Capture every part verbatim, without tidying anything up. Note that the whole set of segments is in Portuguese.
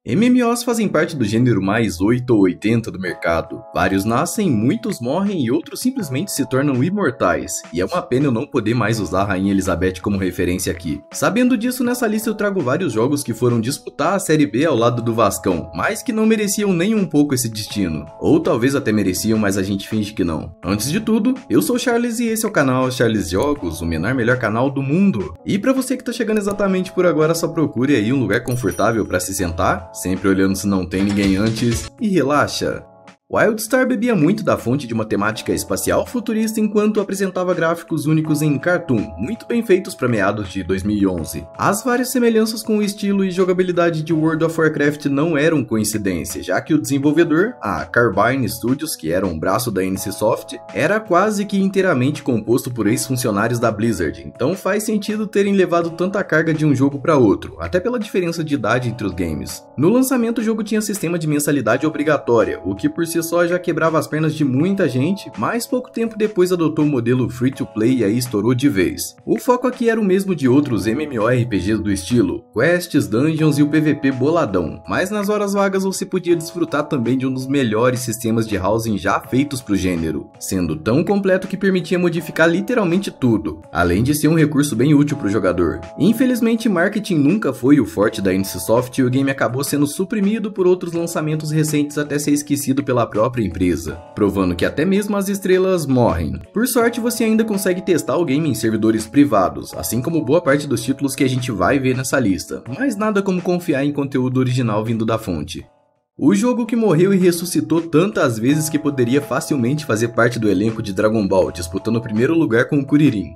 M M Os fazem parte do gênero mais oito ou oitenta do mercado. Vários nascem, muitos morrem e outros simplesmente se tornam imortais. E é uma pena eu não poder mais usar a Rainha Elizabeth como referência aqui. Sabendo disso, nessa lista eu trago vários jogos que foram disputar a Série B ao lado do Vascão, mas que não mereciam nem um pouco esse destino. Ou talvez até mereciam, mas a gente finge que não. Antes de tudo, eu sou o Charles e esse é o canal Charles Jogos, o menor melhor canal do mundo. E pra você que tá chegando exatamente por agora, só procure aí um lugar confortável pra se sentar, sempre olhando se não tem ninguém antes, e relaxa. Wildstar bebia muito da fonte de uma temática espacial futurista enquanto apresentava gráficos únicos em cartoon, muito bem feitos para meados de dois mil e onze. As várias semelhanças com o estilo e jogabilidade de World of Warcraft não eram coincidência, já que o desenvolvedor, a Carbine Studios, que era um braço da N C Soft, era quase que inteiramente composto por ex-funcionários da Blizzard, então faz sentido terem levado tanta carga de um jogo para outro, até pela diferença de idade entre os games. No lançamento o jogo tinha sistema de mensalidade obrigatória, o que por si só já quebrava as pernas de muita gente, mas pouco tempo depois adotou o modelo free-to-play e aí estourou de vez. O foco aqui era o mesmo de outros MMORPGs do estilo, quests, dungeons e o P V P boladão, mas nas horas vagas você podia desfrutar também de um dos melhores sistemas de housing já feitos para o gênero, sendo tão completo que permitia modificar literalmente tudo, além de ser um recurso bem útil para o jogador. Infelizmente marketing nunca foi o forte da N C Soft e o game acabou sendo suprimido por outros lançamentos recentes até ser esquecido pela própria empresa, provando que até mesmo as estrelas morrem. Por sorte, você ainda consegue testar o game em servidores privados, assim como boa parte dos títulos que a gente vai ver nessa lista, mas nada como confiar em conteúdo original vindo da fonte. O jogo que morreu e ressuscitou tantas vezes que poderia facilmente fazer parte do elenco de Dragon Ball, disputando o primeiro lugar com o Kuririn.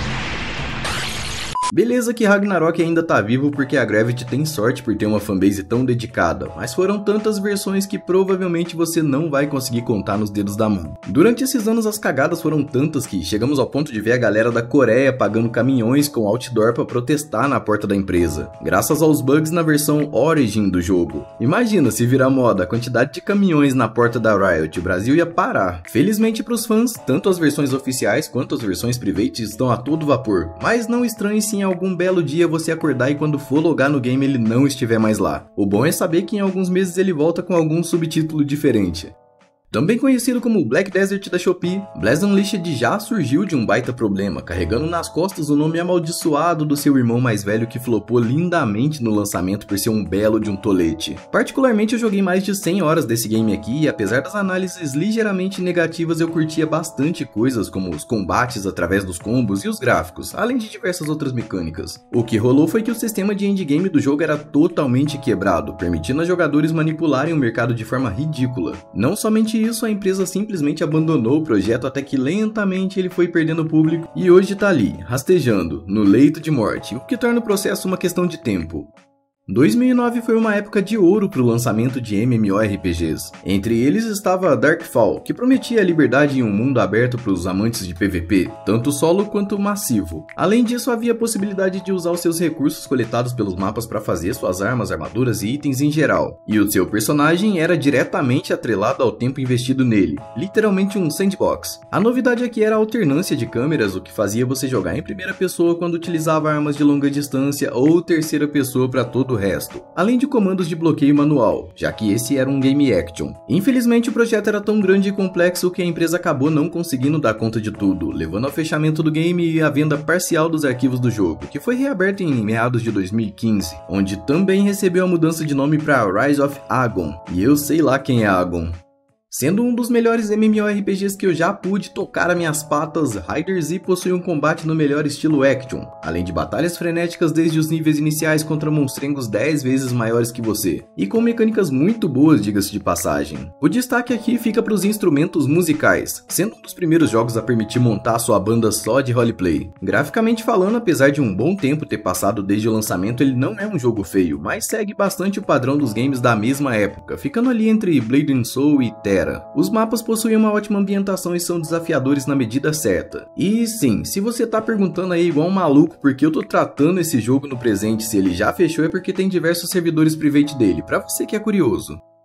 Beleza que Ragnarok ainda tá vivo porque a Gravity tem sorte por ter uma fanbase tão dedicada, mas foram tantas versões que provavelmente você não vai conseguir contar nos dedos da mão. Durante esses anos as cagadas foram tantas que chegamos ao ponto de ver a galera da Coreia pagando caminhões com outdoor para protestar na porta da empresa, graças aos bugs na versão Origin do jogo. Imagina se virar moda, a quantidade de caminhões na porta da Riot, o Brasil ia parar. Felizmente para os fãs, tanto as versões oficiais quanto as versões privates estão a todo vapor, mas não estranhe se em algum belo dia você acordar e quando for logar no game ele não estiver mais lá. O bom é saber que em alguns meses ele volta com algum subtítulo diferente. Também conhecido como Black Desert da Shopee, Blast Unleashed já surgiu de um baita problema, carregando nas costas o nome amaldiçoado do seu irmão mais velho que flopou lindamente no lançamento por ser um belo de um tolete. Particularmente eu joguei mais de cem horas desse game aqui e apesar das análises ligeiramente negativas eu curtia bastante coisas como os combates através dos combos e os gráficos, além de diversas outras mecânicas. O que rolou foi que o sistema de endgame do jogo era totalmente quebrado, permitindo a jogadores manipularem o mercado de forma ridícula. Não somente isso, a empresa simplesmente abandonou o projeto até que lentamente ele foi perdendo público e hoje tá ali, rastejando, no leito de morte, o que torna o processo uma questão de tempo. dois mil e nove foi uma época de ouro para o lançamento de MMORPGs. Entre eles estava Darkfall, que prometia a liberdade em um mundo aberto para os amantes de P V P, tanto solo quanto massivo. Além disso, havia a possibilidade de usar os seus recursos coletados pelos mapas para fazer suas armas, armaduras e itens em geral. E o seu personagem era diretamente atrelado ao tempo investido nele, literalmente um sandbox. A novidade aqui era a alternância de câmeras, o que fazia você jogar em primeira pessoa quando utilizava armas de longa distância ou terceira pessoa para todo o resto, além de comandos de bloqueio manual, já que esse era um game action. Infelizmente o projeto era tão grande e complexo que a empresa acabou não conseguindo dar conta de tudo, levando ao fechamento do game e à venda parcial dos arquivos do jogo, que foi reaberto em meados de dois mil e quinze, onde também recebeu a mudança de nome para Rise of Agon, e eu sei lá quem é Agon. Sendo um dos melhores MMORPGs que eu já pude tocar as minhas patas, Raider Z possui um combate no melhor estilo action, além de batalhas frenéticas desde os níveis iniciais contra monstrengos dez vezes maiores que você, e com mecânicas muito boas, diga-se de passagem. O destaque aqui fica para os instrumentos musicais, sendo um dos primeiros jogos a permitir montar sua banda só de roleplay. Graficamente falando, apesar de um bom tempo ter passado desde o lançamento, ele não é um jogo feio, mas segue bastante o padrão dos games da mesma época, ficando ali entre Blade and Soul e Terra. Os mapas possuem uma ótima ambientação e são desafiadores na medida certa. E sim, se você tá perguntando aí igual um maluco porque eu tô tratando esse jogo no presente se ele já fechou é porque tem diversos servidores private dele, pra você que é curioso.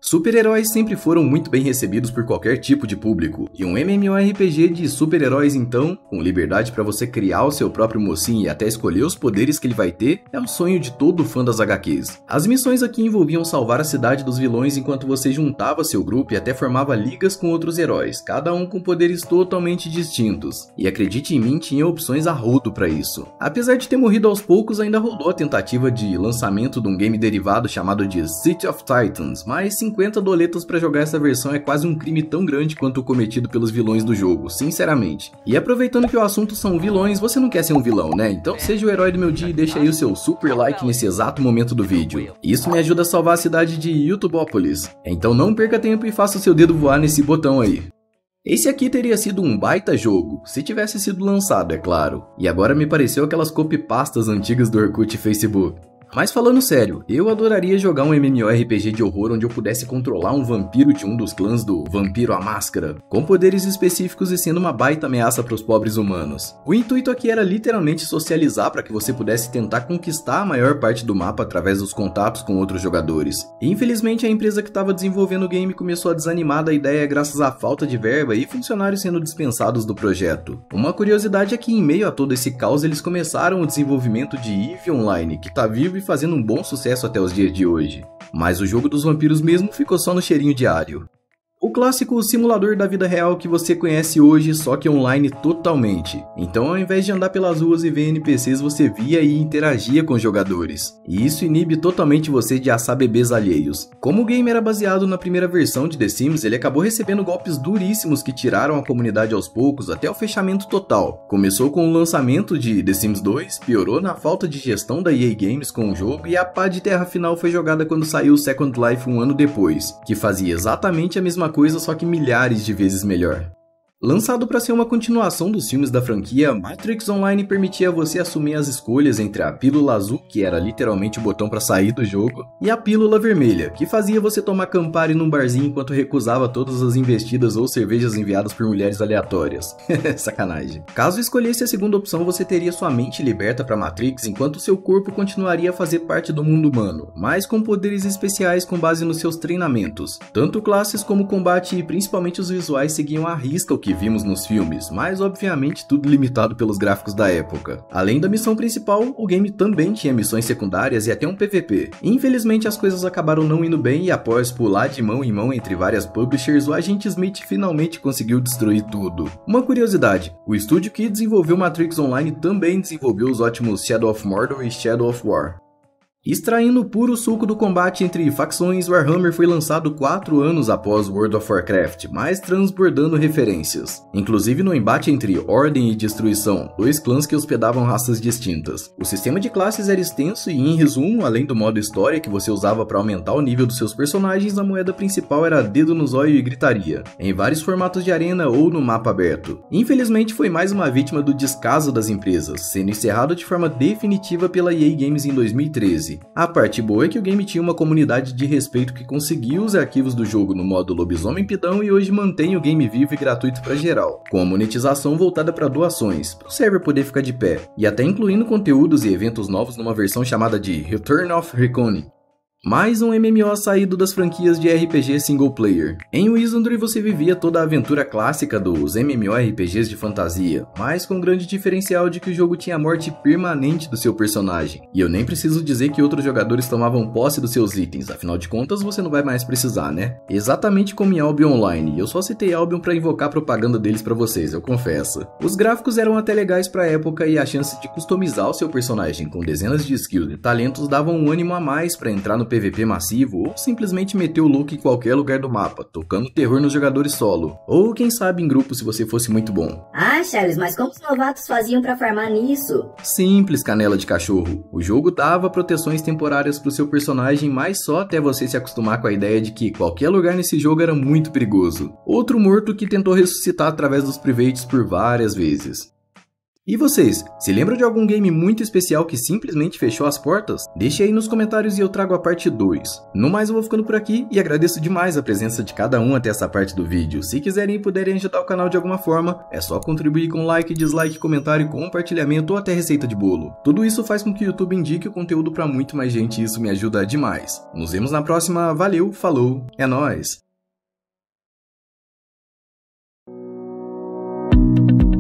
Super-heróis sempre foram muito bem recebidos por qualquer tipo de público, e um MMORPG de super-heróis então, com liberdade para você criar o seu próprio mocinho e até escolher os poderes que ele vai ter, é o sonho de todo fã das agá quês. As missões aqui envolviam salvar a cidade dos vilões enquanto você juntava seu grupo e até formava ligas com outros heróis, cada um com poderes totalmente distintos. E acredite em mim, tinha opções a rodo para isso. Apesar de ter morrido aos poucos, ainda rolou a tentativa de lançamento de um game derivado chamado de City of Titans, mas cinquenta doletas para jogar essa versão é quase um crime tão grande quanto o cometido pelos vilões do jogo, sinceramente. E aproveitando que o assunto são vilões, você não quer ser um vilão, né? Então seja o herói do meu dia e deixa aí o seu super like nesse exato momento do vídeo. Isso me ajuda a salvar a cidade de Youtubópolis. Então não perca tempo e faça o seu dedo voar nesse botão aí. Esse aqui teria sido um baita jogo, se tivesse sido lançado, é claro. E agora me pareceu aquelas copypastas antigas do Orkut e Facebook. Mas falando sério, eu adoraria jogar um MMORPG de horror onde eu pudesse controlar um vampiro de um dos clãs do Vampiro à Máscara, com poderes específicos e sendo uma baita ameaça para os pobres humanos. O intuito aqui era literalmente socializar para que você pudesse tentar conquistar a maior parte do mapa através dos contatos com outros jogadores. E infelizmente a empresa que estava desenvolvendo o game começou a desanimar da ideia graças à falta de verba e funcionários sendo dispensados do projeto. Uma curiosidade é que em meio a todo esse caos eles começaram o desenvolvimento de EVE Online, que tá vivo e fazendo um bom sucesso até os dias de hoje. Mas o jogo dos vampiros mesmo ficou só no cheirinho diário. O clássico simulador da vida real que você conhece hoje, só que online totalmente. Então ao invés de andar pelas ruas e ver N P Cs, você via e interagia com os jogadores. E isso inibe totalmente você de assar bebês alheios. Como o game era baseado na primeira versão de The Sims, ele acabou recebendo golpes duríssimos que tiraram a comunidade aos poucos até o fechamento total. Começou com o lançamento de The Sims dois, piorou na falta de gestão da E A Games com o jogo e a pá de terra final foi jogada quando saiu o Second Life um ano depois, que fazia exatamente a mesma coisa, só que milhares de vezes melhor. Lançado para ser uma continuação dos filmes da franquia, Matrix Online permitia você assumir as escolhas entre a pílula azul, que era literalmente o botão para sair do jogo, e a pílula vermelha, que fazia você tomar Campari num barzinho enquanto recusava todas as investidas ou cervejas enviadas por mulheres aleatórias. Sacanagem. Caso escolhesse a segunda opção, você teria sua mente liberta para Matrix, enquanto seu corpo continuaria a fazer parte do mundo humano, mas com poderes especiais com base nos seus treinamentos. Tanto classes como combate e principalmente os visuais seguiam à risca o que vimos nos filmes, mas obviamente tudo limitado pelos gráficos da época. Além da missão principal, o game também tinha missões secundárias e até um P V P. Infelizmente as coisas acabaram não indo bem e após pular de mão em mão entre várias publishers, o agente Smith finalmente conseguiu destruir tudo. Uma curiosidade, o estúdio que desenvolveu Matrix Online também desenvolveu os ótimos Shadow of Mordor e Shadow of War. Extraindo o puro suco do combate entre facções, Warhammer foi lançado quatro anos após World of Warcraft, mas transbordando referências. Inclusive no embate entre Ordem e Destruição, dois clãs que hospedavam raças distintas. O sistema de classes era extenso e, em resumo, além do modo história que você usava para aumentar o nível dos seus personagens, a moeda principal era dedo no zóio e gritaria, em vários formatos de arena ou no mapa aberto. Infelizmente foi mais uma vítima do descaso das empresas, sendo encerrado de forma definitiva pela E A Games em dois mil e treze. A parte boa é que o game tinha uma comunidade de respeito que conseguiu os arquivos do jogo no modo lobisomem pidão e hoje mantém o game vivo e gratuito para geral, com a monetização voltada para doações, para o server poder ficar de pé, e até incluindo conteúdos e eventos novos numa versão chamada de Return of Reckoning. Mais um M M O saído das franquias de R P G single player. Em Wizardry você vivia toda a aventura clássica dos MMORPGs de fantasia, mas com o grande diferencial de que o jogo tinha a morte permanente do seu personagem. E eu nem preciso dizer que outros jogadores tomavam posse dos seus itens, afinal de contas você não vai mais precisar, né? Exatamente como em Albion Online, eu só citei Albion para invocar a propaganda deles para vocês, eu confesso. Os gráficos eram até legais para a época e a chance de customizar o seu personagem com dezenas de skills e talentos davam um ânimo a mais para entrar no P V P massivo ou simplesmente meter o louco em qualquer lugar do mapa, tocando terror nos jogadores solo, ou quem sabe em grupo se você fosse muito bom. Ah, Charles, mas como os novatos faziam pra farmar nisso? Simples, canela de cachorro. O jogo dava proteções temporárias pro seu personagem, mas só até você se acostumar com a ideia de que qualquer lugar nesse jogo era muito perigoso. Outro morto que tentou ressuscitar através dos privates por várias vezes. E vocês, se lembram de algum game muito especial que simplesmente fechou as portas? Deixe aí nos comentários e eu trago a parte dois. No mais, eu vou ficando por aqui e agradeço demais a presença de cada um até essa parte do vídeo. Se quiserem e puderem ajudar o canal de alguma forma, é só contribuir com like, dislike, comentário, compartilhamento ou até receita de bolo. Tudo isso faz com que o YouTube indique o conteúdo para muito mais gente e isso me ajuda demais. Nos vemos na próxima, valeu, falou, é nóis!